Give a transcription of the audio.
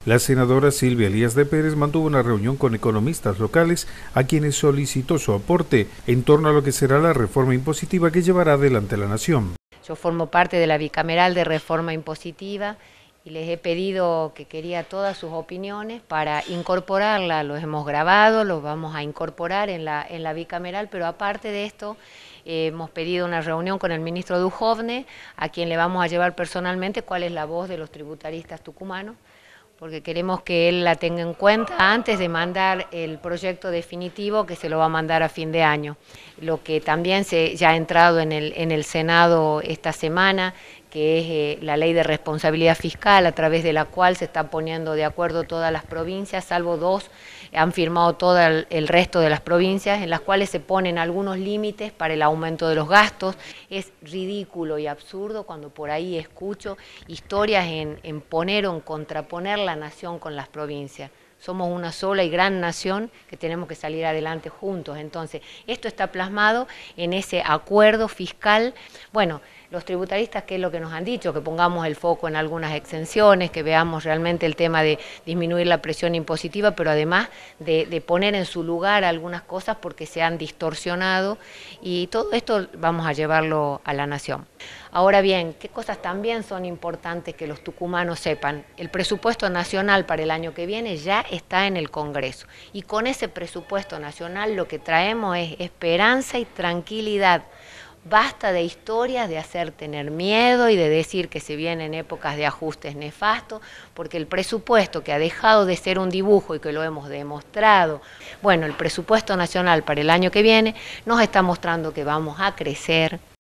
La senadora Silvia Elías de Pérez mantuvo una reunión con economistas locales a quienes solicitó su aporte en torno a lo que será la reforma impositiva que llevará adelante la nación. Yo formo parte de la bicameral de reforma impositiva y les he pedido que quería todas sus opiniones para incorporarla. Los hemos grabado, los vamos a incorporar en la bicameral, pero aparte de esto hemos pedido una reunión con el ministro Duhovne, a quien le vamos a llevar personalmente cuál es la voz de los tributaristas tucumanos, porque queremos que él la tenga en cuenta antes de mandar el proyecto definitivo, que se lo va a mandar a fin de año. Lo que también ya ha entrado en el Senado esta semana, que es la ley de responsabilidad fiscal, a través de la cual se están poniendo de acuerdo todas las provincias, salvo dos, han firmado todo el resto de las provincias, en las cuales se ponen algunos límites para el aumento de los gastos. Es ridículo y absurdo cuando por ahí escucho historias en poner o en contraponer la nación con las provincias. Somos una sola y gran nación que tenemos que salir adelante juntos. Entonces, esto está plasmado en ese acuerdo fiscal. Bueno, los tributaristas, ¿qué es lo que nos han dicho? Que pongamos el foco en algunas exenciones, que veamos realmente el tema de disminuir la presión impositiva, pero además de poner en su lugar algunas cosas porque se han distorsionado, y todo esto vamos a llevarlo a la nación. Ahora bien, ¿qué cosas también son importantes que los tucumanos sepan? El presupuesto nacional para el año que viene ya está en el Congreso, y con ese presupuesto nacional lo que traemos es esperanza y tranquilidad. Basta de historias de hacer tener miedo y de decir que se vienen épocas de ajustes nefastos, porque el presupuesto, que ha dejado de ser un dibujo y que lo hemos demostrado, bueno, el presupuesto nacional para el año que viene nos está mostrando que vamos a crecer,